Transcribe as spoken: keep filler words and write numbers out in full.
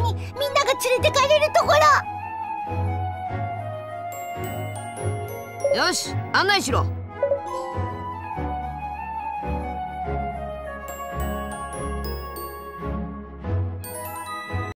にみんなが連れてかれるところ。 よし、案内しろ。